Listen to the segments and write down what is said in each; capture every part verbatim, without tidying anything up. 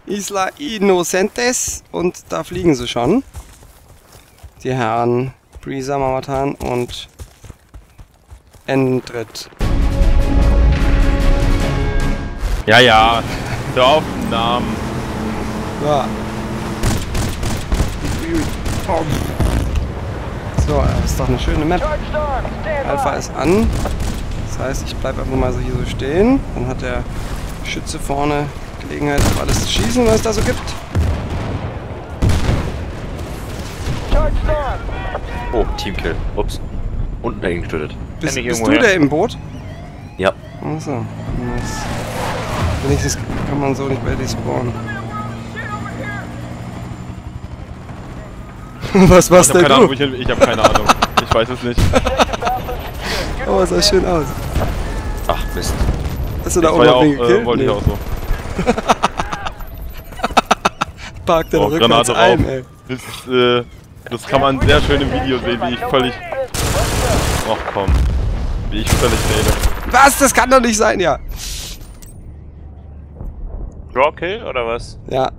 Isla Inocentes und da fliegen sie schon. Die Herren Breezer, Mamatan und Endrit. Ja, ja, hör auf den Namen. Ja. So, das ist doch eine schöne Map. Alpha ist an. Das heißt, ich bleibe einfach mal so hier so stehen. Dann hat der Schütze vorne Gelegenheit, auf alles zu schießen, was es da so gibt. Oh, Teamkill. Ups. Unten dagegen getötet. Bist, bist du der im Boot? Ja. Achso. Wenigstens kann man so nicht bei dir spawnen. Was machst denn du? Ahnung, ich, ich habe keine Ahnung. Ich weiß es nicht. Oh, sah schön aus. Ach, Mist. Hast du da oben ja noch wen gekillt? Äh, wollte nee. ich auch so. Parkt der Oh, rückwärts ein, ey. Das, äh, das kann man sehr schön im Video sehen, wie ich völlig... Ach komm. Wie ich völlig rede. Was? Das kann doch nicht sein, ja. Drawkill oder was? Ja.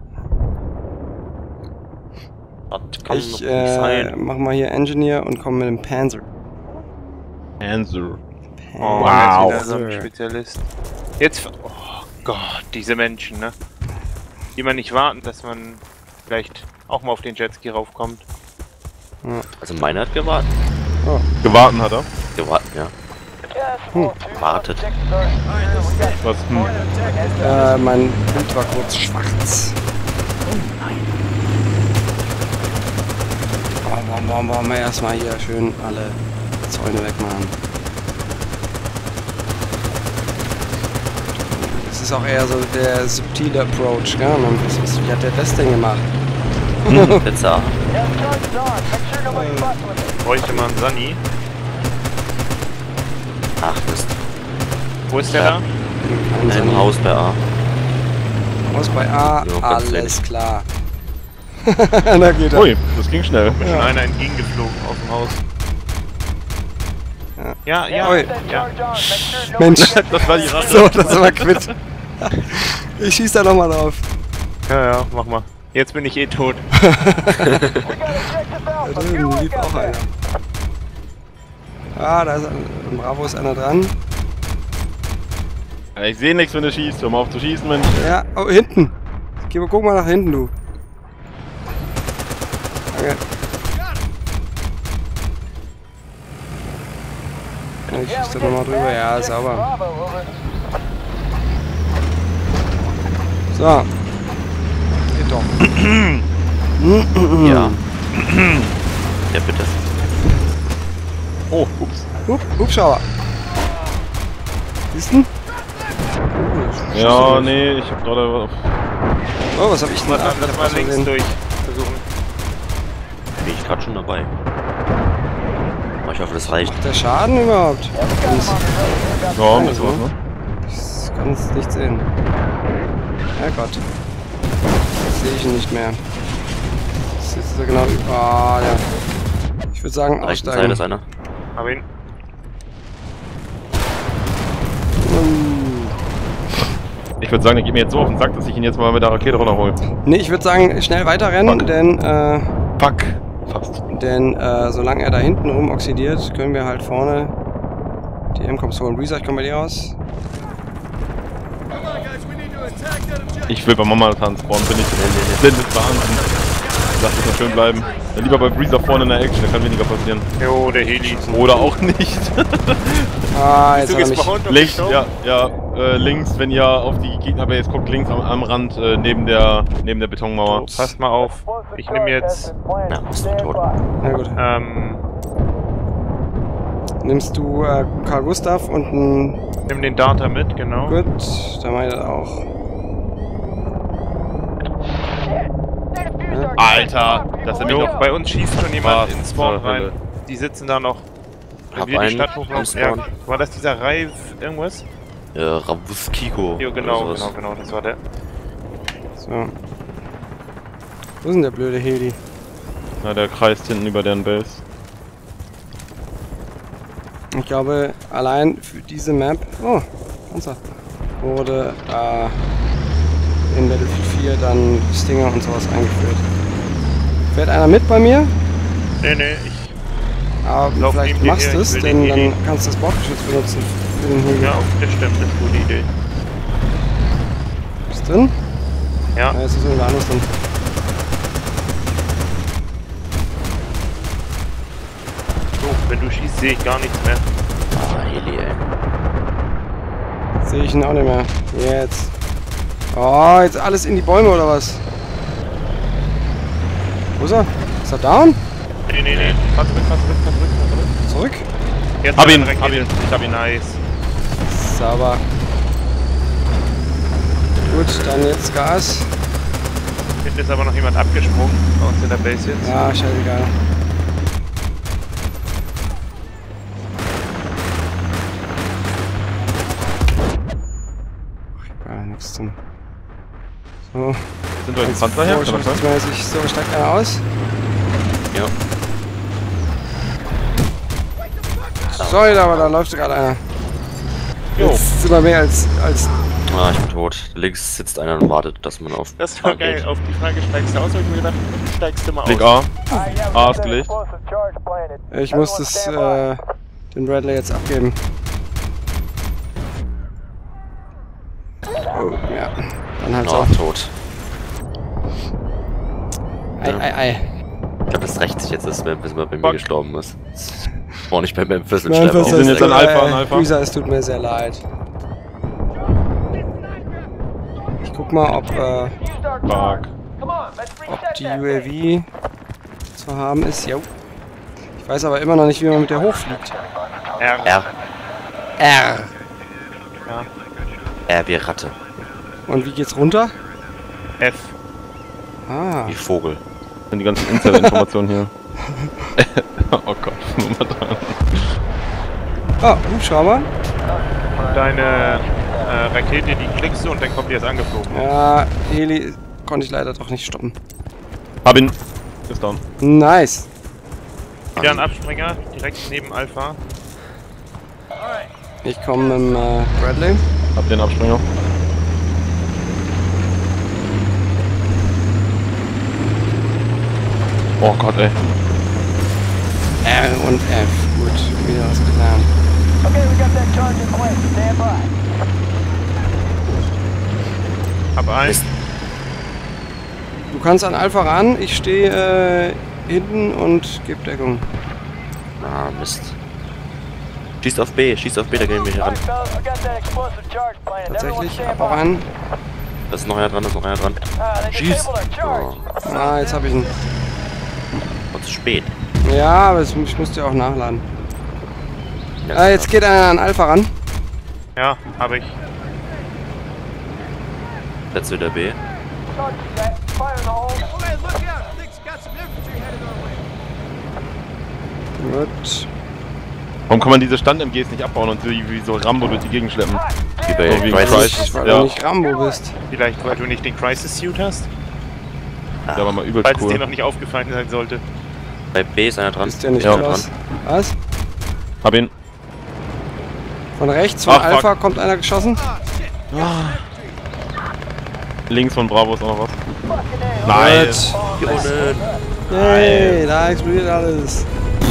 Das kann Ich doch nicht äh, sein. mach mal hier Engineer und komme mit dem Panzer. Panzer. Oh, Wow. jetzt wieder so ein Spezialist. Jetzt... Oh Gott, diese Menschen, ne? Die man nicht warten, dass man vielleicht auch mal auf den Jetski raufkommt. Ja. Also meiner hat gewartet. Oh. Gewartet hat er. Gewartet, ja. Hm. Wartet. Was? Hm. Äh, mein Bild war kurz schwarz. Wollen wir, wollen wir erstmal hier schön alle Zäune wegmachen. Das ist auch eher so der subtile Approach, gell? Was, was, wie hat der das denn gemacht? Hm, Pizza. Bräuchte mal einen Sunny. Ach, Mist. Wo ist der Ja. da? Im Haus bei A. Haus bei A, Jo, ganz alles klar. Da geht er. Ui, das ging schnell. Mir schon einer entgegengeflogen aus dem Haus. Ja, ja, Ui. ja. Mensch, Das war die Rache. so, das war quitt. Ich schieß da nochmal drauf. Ja, ja, mach mal. Jetzt bin ich eh tot. Da drüben lief auch einer. Ah, da ist ein, im Bravo ist einer dran. Ich sehe nichts, wenn du schießt. Hör mal auf zu schießen, Mensch. Ja, oh, hinten. Geh, guck mal nach hinten, du. Okay. Ich schieß da nochmal drüber. Ja, sauber. So. Geht doch. Ja. Ja, bitte. Oh, ups. Hup, Hubschrauber. Siehst du? Ja, nee, ich hab gerade... Oh, was hab ich denn Lass da? mal, lass mal links durch versuchen. Bin ich gerade schon dabei. Aber ich hoffe, das reicht. Der Schaden überhaupt? Ganz, Ja, ein bisschen was, ne? ich kann es nicht sehen. Herrgott. Jetzt sehe ich ihn nicht mehr. Das ist so genau... Ah, ja. Ich würde sagen, Rechten Seite aussteigen. ist einer. Hab ihn. Ich würde sagen, der geht mir jetzt so auf den Sack, dass ich ihn jetzt mal mit der Rakete runterhole. Ne, ich würde sagen, schnell weiterrennen, Fuck. denn, äh, Fuck. Fast. denn äh, solange er da hinten rum oxidiert, können wir halt vorne die M-Coms holen. Breezer, ich komme bei dir raus. Ich will bei Mama Tanz spawnen, bin ich. Denn das ist Wahnsinn. Lass es mal schön bleiben. Dann lieber bei Breezer vorne in der Action, da kann weniger passieren. Jo, der Heli. Oder auch nicht. Ah, jetzt Du hat er mich... gespawnt auf Links, den ja, ja, äh, links, wenn ihr auf die Gegnerbase guckt, links am, am Rand, äh, neben der, neben der Betonmauer. Oh, passt mal auf. Ich nehme jetzt, Ja, bist du tot. Na gut. ähm, Nimmst du äh, Karl Gustav und ein... nimm den Data mit, genau. Gut, dann mach ich das auch. Ja. Alter, das ist Jo, nämlich noch... bei uns schießt schon jemand Was ins Spawn zur rein. Hölle. Die sitzen da noch. Wenn Hab wir die einen Stadt im hochlaufen. Spawn. Ja, war das dieser Reif irgendwas? Äh, Rabuskiko. Jo, genau, oder sowas. genau, genau, das war der. So. Wo ist denn der blöde Heli? Na, der kreist hinten über deren Base. Ich glaube, allein für diese Map... Oh, Panzer. Wurde, äh... in Battlefield vier dann Stinger und sowas eingeführt. Fährt einer mit bei mir? Nee, nee, ich. Aber Lauf vielleicht neben dir machst her, du ich es, will denn den dann Heli. kannst du das Bordgeschütz benutzen für den Heli. Ja, das stimmt, das ist eine gute Idee. Ist drin? Ja. Ja, jetzt ist irgendwas anderes drin. So, wenn du schießt, sehe ich gar nichts mehr. Ah, Heli, ey. Sehe ich ihn auch nicht mehr. Jetzt. Oh, jetzt alles in die Bäume oder was? Wo ist er? Ist er down? Nee, nee, nee. Fahr zurück, fahr zurück, fahr zurück, fahr zurück. Zurück? Jetzt Hab hat er ihn, direkt hab den- ihn. Ich hab ihn, nice. Sauber. Gut, dann jetzt Gas. Hinten ist aber noch jemand abgesprungen. Bei uns in der Base jetzt. Ja, scheißegal. Ach, ja, nichts zum. So. Sind wir im Jetzt Panzer her? Kann das sein? vorschriftsmäßig so steigt einer aus. Ja. Sorry, aber da läuft gerade einer. Jo. Jetzt sind wir mehr als, als. Ah, ich bin tot. Links sitzt einer und wartet, dass man auf. Das war A geil. geht. Auf die Frage steigst du aus, hab ich mir gedacht, steigst du mal Blick aus. A. A ist gelegt. Ich muss das, äh, den Bradley jetzt abgeben. Oh, ja. Dann halt so. Ah, tot. Ei, ei, ei. Ich glaube, das rächt sich jetzt, dass Memphis mal bei mir Fuck. gestorben ist. War nicht bei Memphis und Memphis sterbe auch Wir sind jetzt direkt. an Alpha, an Alpha. Lisa, es tut mir sehr leid. Ich guck mal, ob, äh, Fuck. ob die U A V zu haben ist. Jo. Ich weiß aber immer noch nicht, wie man mit der hochfliegt. R. R. R. Ja. R wie Ratte. Und wie geht's runter? F. Ah. Wie Vogel. Das sind die ganzen Insider-Informationen hier. Oh Gott, Nummer dran. Oh, Hubschrauber. Und deine äh, Rakete, die klickst du und dann kommt die jetzt angeflogen. Ja, Heli konnte ich leider doch nicht stoppen. Hab ihn. Ist down. Nice. Wieder ein Abspringer, direkt neben Alpha. Ich komme mit dem äh, Bradley. Hab den Abspringer. Oh Gott, ey. R und F. Gut, wieder was gelernt. Hab einen. Du kannst an Alpha ran, ich stehe äh, hinten und gebe Deckung. Ah, Mist. Schießt auf B, schießt auf B, da gehen wir hier ran. Tatsächlich, hab auch einen. Da ist noch einer dran, da ist noch einer dran. Schieß! Oh, Ah, jetzt habe ich ihn. und zu spät. Ja, aber es, ich musste ja auch nachladen. Ja, Ah, jetzt geht einer an Alpha ran. Ja, hab ich. Setzt wieder B. Gut. Warum kann man diese Stand-M Gs nicht abbauen und so wie so Rambo durch die Gegend schleppen? Wie bei So wie im Crisis. Crisis. Weil Ja. du nicht Rambo bist. Vielleicht, weil du nicht den Crisis Suit hast? Der war mal übelst Falls es dir cool. noch nicht aufgefallen sein sollte. Bei B ist einer dran. Ist der nicht Ja, los? Was? Hab ihn. Von rechts, von Ach, fuck. Alpha kommt einer geschossen. Links von Bravo ist auch noch was. Gut. Gewonnen! Yay, da explodiert alles.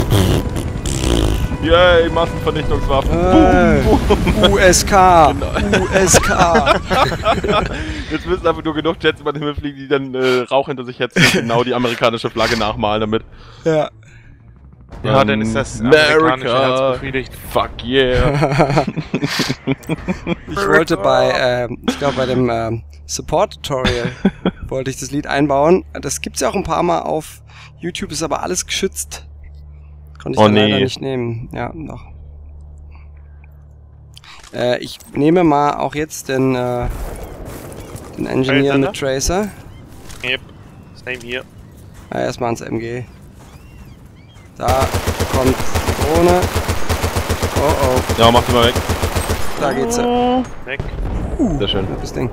Yay, Massenvernichtungswaffen. Äh, U S K. U S K. Jetzt müssen einfach nur genug Jets über den Himmel fliegen, die dann äh, Rauch hinter sich hetzen und genau die amerikanische Flagge nachmalen damit. Ja. Ja, Ähm, dann ist das amerikanische Herz America, befriedigt. fuck yeah. Ich wollte bei, ähm, ich glaube bei dem ähm, Support-Tutorial wollte ich das Lied einbauen. Das gibt's ja auch ein paar Mal auf YouTube, ist aber alles geschützt. Konnte ich Oh, dann leider nee. nicht nehmen. Ja, noch. Äh, ich nehme mal auch jetzt den, äh, den Engineer Alexander? mit Tracer. Yep. Same hier. Ja, erstmal ans M G. Da kommt die Drohne. Oh oh, Ja, mach die mal weg. da geht's. äh, Weg. Sehr schön. Das Ding.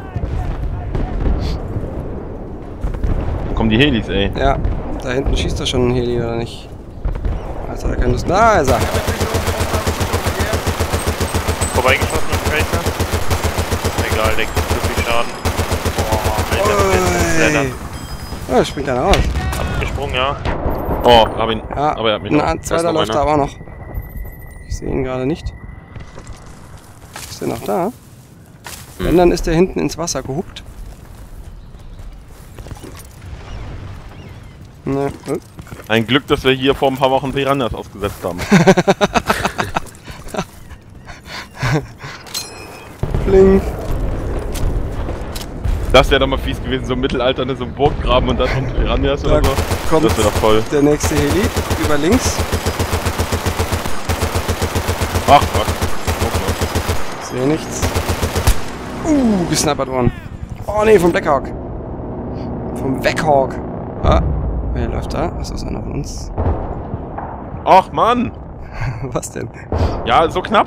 Wo kommen die Helis, ey? Ja, da hinten schießt er schon ein Heli, oder nicht? Also er kann das. Da ist er. Vorbeigeschossen mit dem Tracer. Egal, der kriegt so viel Schaden. Boah. der dann? Oh, da springt einer raus. Abgesprungen, ja. Oh, hab ihn. Ja, Aber er hat mich ein noch. an- zweiter noch läuft einer. da aber auch noch. Ich sehe ihn gerade nicht. Ist der noch da? Hm. Wenn, dann ist der hinten ins Wasser gehuckt. Ne, äh. Ein Glück, dass wir hier vor ein paar Wochen Piranhas ausgesetzt haben. Bling. Das wäre doch mal fies gewesen, so im Mittelalter, ne, so ein Burggraben und dann kommt Piranhas Da oder so. kommt Das wäre doch voll. der nächste Heli über links. Ach, fuck. Oh, Sehe nichts. Uh, gesnipert worden. Oh ne, vom Blackhawk. Vom Blackhawk. Ah, wer läuft da? Was ist einer von uns? Ach, Mann! Was denn? Ja, so knapp.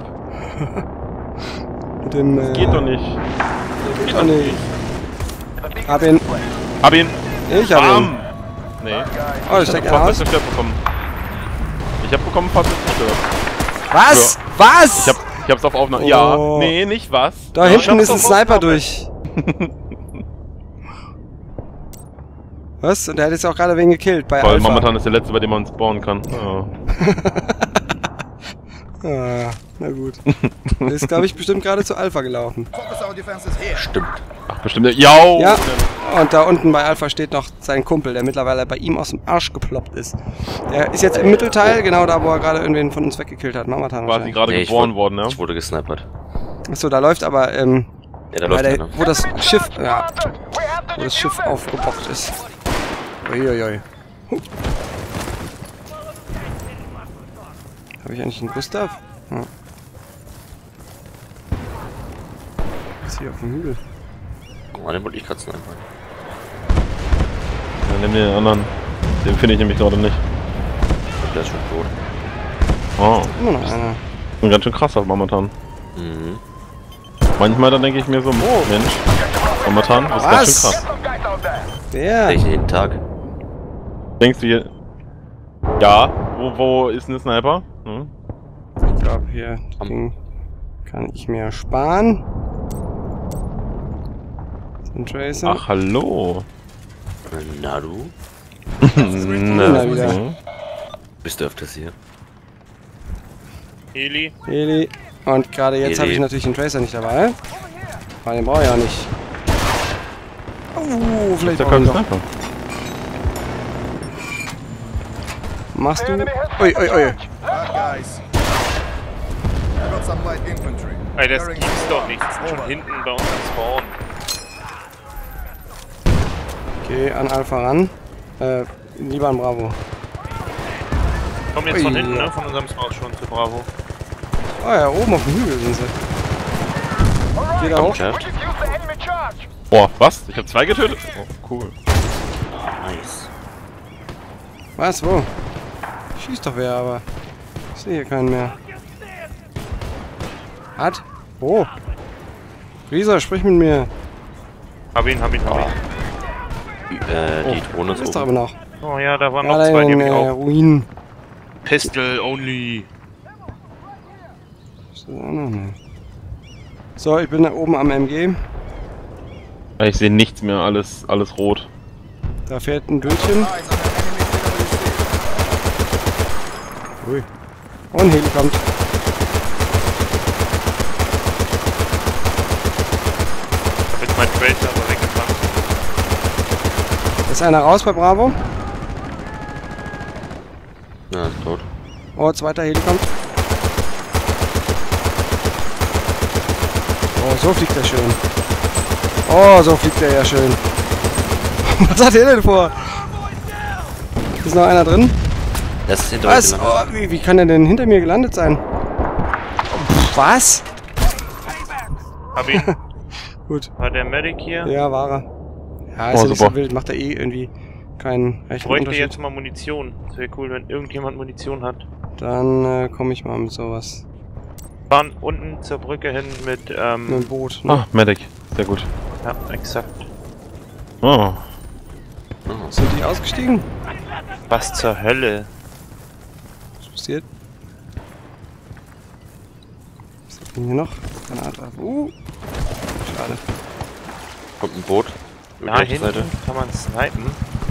Mit dem, äh, Geht doch nicht. Geht doch nicht. Hab ihn. Hab ihn. Ich hab ihn. Bam! Nee. Oh, da steckt einer aus. Fahrzeugzerstört bekommen. Ich hab bekommen Fahrzeugzerstört. Was? Was? Ich hab, ich hab's auf Aufnahme. Oh. Ja, nee, nicht was. Da Ja, ich hinten hab's ist ein auf Sniper Aufnahme. durch. Was? Und der hat jetzt auch gerade wen gekillt bei Voll, Alpha. momentan ist der letzte, bei dem man spawnen kann. Ja. Ah, na gut. Der ist, glaube ich, bestimmt gerade zu Alpha gelaufen. Stimmt. Ach, bestimmt. Ja. Ja, und da unten bei Alpha steht noch sein Kumpel, der mittlerweile bei ihm aus dem Arsch geploppt ist. Der ist jetzt im Mittelteil, genau da, wo er gerade irgendwen von uns weggekillt hat. Mamatan Quasi gerade Nee, ich geboren wurde- worden, ja. Ich wurde gesnipert. Achso, da läuft aber, ähm, Ja, da bei läuft der, einer. wo das Schiff, ja, wo das Schiff aufgebockt ist. Uiuiui. Huh. Habe ich eigentlich einen Gustav? Ja. Ist hier auf dem Hügel. Oh, den wollte ich gerade snipern. Dann nimm den anderen. Den finde ich nämlich gerade nicht. Der ist schon tot. Oh, Immer noch einer. ein ganz schön krasser momentan. Mhm. Manchmal dann denke ich mir so, oh Mensch, momentan ist ganz schön krass. Wer? Welchen jeden Tag? Denkst du hier? Ja, wo, wo ist ein Sniper? Hm? Ich glaube, hier Am- Ding kann ich mir sparen. Ein Tracer. Ach, hallo. Na du? Na, wieder. so. Bist du öfters hier? Heli. Heli. Und gerade jetzt Heli. habe ich natürlich den Tracer nicht dabei. Weil den brauche ich ja nicht. Oh, vielleicht Da brauche kommt ich ein doch. Sniper. Machst du? Ui, ui, ui. Guys, I got some light infantry. Ey, das Carrying gibt's doch nicht. supplies. Das ist schon hinten bei uns am Spawn. Okay, an Alpha ran. Äh, lieber an Bravo. Kommen jetzt von Ui, hinten, ja. ne? Von unserem Spawn schon zu Bravo. Oh ja, oben auf dem Hügel sind sie. Geh da hoch. Geschafft? Boah, was? Ich habe zwei getötet? Oh, cool. Nice. Was, wo? Schießt doch wer, aber ich sehe hier keinen mehr. Hat? Wo? Risa, sprich mit mir. Hab ihn, hab ihn, hab ihn. Die, äh, die Drohne Ist ist doch aber oben. noch. Oh ja, da waren Ja, noch da zwei, die in hab ich äh, auch. Ruinen. Pistol only. Ist das auch noch? Nee. So, ich bin da oben am M G. Ich sehe nichts mehr, alles, alles rot. Da fährt ein Bildchen. Eyes on an enemy P W C. Ui. Und ein Heli kommt. Ich hab jetzt meinen Tracer aber weggefangen. Ist einer raus bei Bravo? Ja, ist tot. Oh, zweiter Heli kommt. Oh, so fliegt er schön. Oh, so fliegt er ja schön. Was hat er denn vor? Ist noch einer drin? Das ist hinter Was? euch. Oh, wie, wie kann er denn hinter mir gelandet sein? Was? Hab ihn. Gut. War der Medic hier? Ja, war er. Ja, ist Oh, ja nicht super. so wild. Macht er eh irgendwie keinen Ich rechten bräuchte Unterschied. jetzt mal Munition. Das wäre cool, wenn irgendjemand Munition hat. Dann äh, komme ich mal mit sowas. Fahren unten zur Brücke hin mit, Mit ähm, dem Boot. Ne? Ah, Medic. Sehr gut. ja, exakt. Oh. Sind die ausgestiegen? Was zur Hölle? Was passiert? Was hat denn hier noch? Keine Art. Uh, schade. Kommt ein Boot. Da hinten kann man snipen.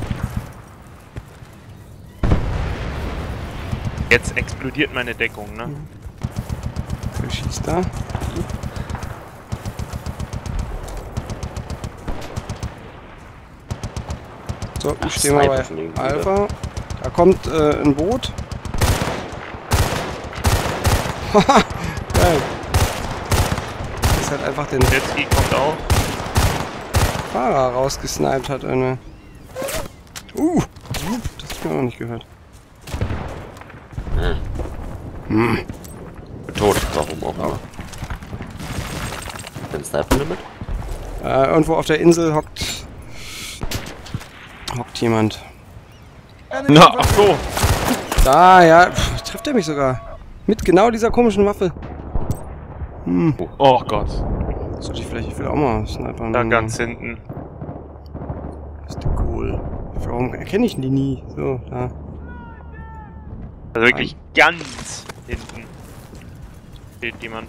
Jetzt explodiert meine Deckung, ne? Wer schießt da? So, ich stehe mal bei Alpha. Da kommt äh, ein Boot. Haha, geil. Das ist halt einfach den Jetski kommt auch. Fahrer rausgesniped hat, eine. Uh, das hab ich mir auch nicht gehört. Hm. Hm. Tot, warum auch immer. Den Sniper-Limit? Äh, irgendwo auf der Insel hockt. hockt jemand. Na, ach so. Da, ja, pff, trifft er mich sogar. Mit genau dieser komischen Waffe. Hm. Oh Gott. Sollte ich vielleicht, ich will auch mal snipern. Da ganz hinten. Ist der cool. Warum erkenne ich die nie? So, da. Also wirklich ganz hinten. Steht jemand.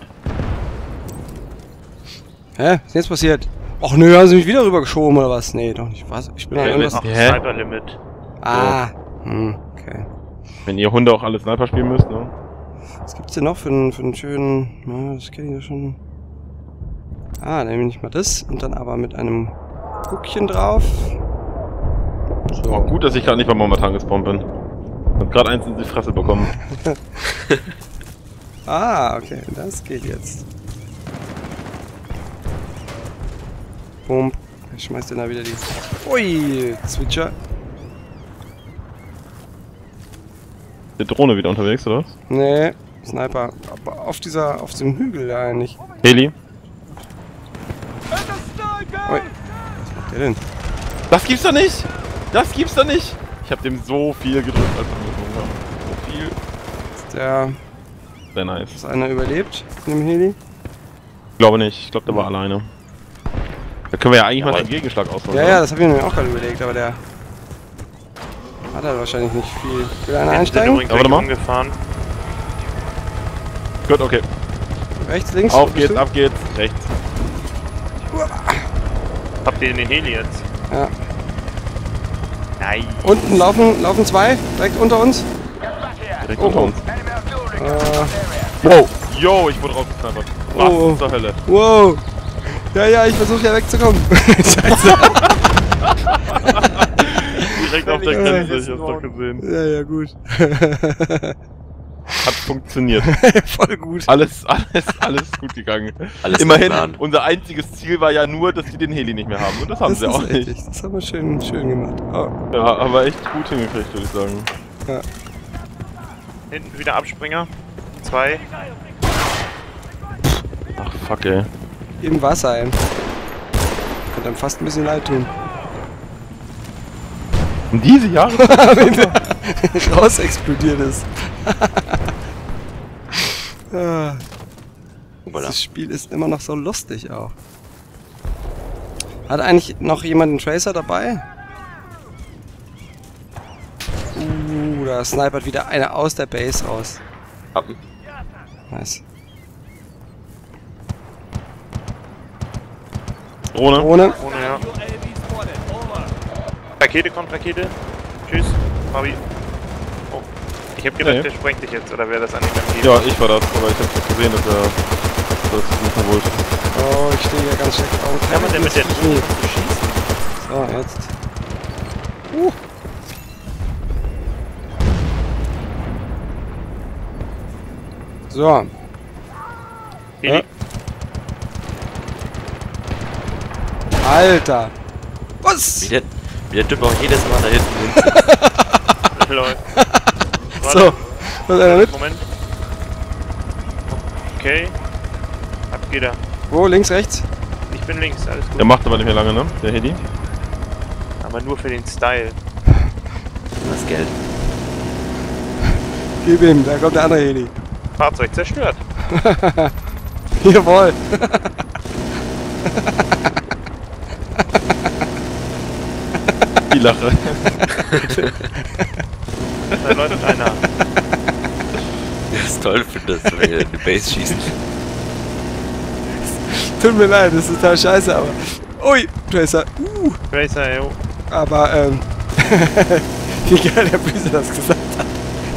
Hä? Was ist jetzt passiert? Och nö, haben sie mich wieder rübergeschoben oder was? Nee, doch nicht. Was? Ich bin da irgendwas. Ach, Hä? Sniper Limit. Ah. Hm, okay. Wenn ihr Hunde auch alle Sniper spielen müsst, ne? Was gibt's denn noch für einen, für einen schönen... Na, das kenne ich ja schon. Ah, dann nehme ich mal das und dann aber mit einem Guckchen drauf. So. Oh, gut, dass ich gerade nicht beim Momentan gespawnt bin. Ich hab gerade eins in die Fresse bekommen. Ah, okay, das geht jetzt. Bumm. Ich schmeiß den da wieder die... Ui, Switcher. Die Drohne wieder unterwegs, oder was? Nee, Sniper. Aber auf dieser, auf dem Hügel da eigentlich. Heli? Ui, was macht der denn? Das gibt's doch nicht! Das gibt's doch nicht! Ich hab dem so viel gedrückt, als wir gezogen haben. So viel. Ist der... Sehr nice. Ist einer überlebt in dem Heli? Ich glaube nicht, ich glaube, der war alleine. Da können wir ja eigentlich Ja, mal aber- den Gegenschlag ausholen. Ja, ja, das habe ich mir auch gerade überlegt, aber der... Hat er wahrscheinlich nicht viel. Will einer Hinten sind einsteigen? übrigens Ja, warte welche mal. umgefahren. Gut, okay. Rechts, links? Auf wo geht's, bist du? ab geht's. Rechts. Habt ihr den Heli jetzt? Ja. Nein. Unten laufen, laufen zwei, direkt unter uns. Direkt Oh, unter oh. uns. Äh, Wow! Yo, ich wurde rausgesnipert. Was Oh. zur Hölle? wow. Ja, ja, ich versuche ja wegzukommen. Scheiße. Direkt auf der Ja, Grenze, ich hab's doch gesehen. Ja, ja, gut. Hat funktioniert. Voll gut. Alles, alles, alles gut gegangen. Alles Immerhin, geplant. unser einziges Ziel war ja nur, dass die den Heli nicht mehr haben. Und das haben Das sie ist auch nicht. richtig. Das haben wir schön, schön gemacht. Oh. Ja, aber echt gut hingekriegt, würde ich sagen. Ja. Hinten wieder Abspringer. Zwei. Ach, fuck, ey. Im Wasser, ey. Könnte einem fast ein bisschen leid tun. Und diese Jahre? Raus explodiert ist. Ah, Voilà. das Spiel ist immer noch so lustig auch. Hat eigentlich noch jemand einen Tracer dabei? Uh, da snipert wieder einer aus der Base raus. Ab. Nice. Drohne? Drohne. Ohne, ja. Rakete kommt, Rakete. Tschüss, Fabi. Oh. Ich hab gedacht, Nee. der sprengt dich jetzt, oder wäre das an dem Heli? Ja, ich war das, aber ich hab's nicht gesehen, dass er das nicht mehr wollte. Oh, ich stehe hier ganz schlecht auf. Kann man denn mit der Knie. Drohne schießen? So, jetzt. Uh. So. Heli. Ja. Alter. Was? Wie der, wie der Typ auch jedes Mal da hinten hin. Lol. So. Was einer mit? Moment. Okay. Ab geht er. Wo? Links, rechts? Ich bin links, alles gut. Der macht aber nicht mehr lange, ne? Der Heli. Aber nur für den Style. Das Geld. Gib ihm, da kommt der andere Heli. Fahrzeug zerstört. Jawohl. Die Lache. Da läuft einer. Ich das toll finde, dass wir in die Base schießen. Tut mir leid, das ist total scheiße, aber... Ui, Tracer. Uh. Tracer, jo. Aber, ähm, wie geil der Breezer das gesagt hat.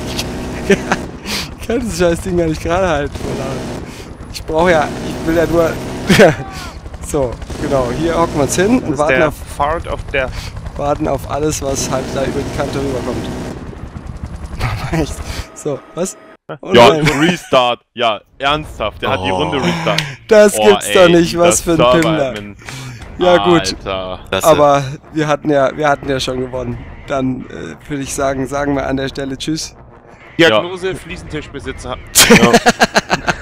Ich kann das scheiß Ding gar nicht gerade halten. Ich brauche ja, ich will ja nur... So, genau, hier hocken wir uns hin und Das ist warten der auf, Fart auf der... warten auf alles, was halt da über die Kante rüberkommt. Echt? So, was? Oh Ja, nein. Restart. Ja, ernsthaft. Der hat die Oh. Runde Restart. Das Oh, gibt's ey, doch nicht, was für dieser ein Pimmler. Server-Admin. Ja gut, Alter. Das, aber wir hatten ja, wir hatten ja schon gewonnen. Dann äh, würde ich sagen, sagen wir an der Stelle Tschüss. Diagnose, Fliesentischbesitzer. Ja.